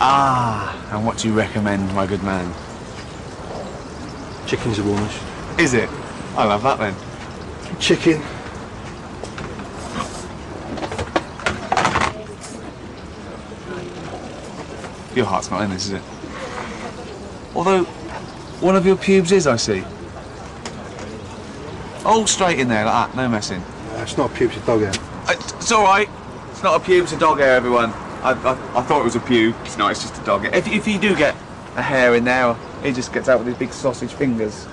Ah, and what do you recommend, my good man? Chicken's a warmish. Is it? I'll have that then. Chicken. Your heart's not in this, is it? Although, one of your pubes is, I see. All straight in there, like that, no messing. It's not a pube, it's a dog hair. It's all right. It's not a pube, it's a dog hair, everyone. I thought it was a pube. It's not, it's just a dog hair. If you do get a hair in there, he just gets out with his big sausage fingers.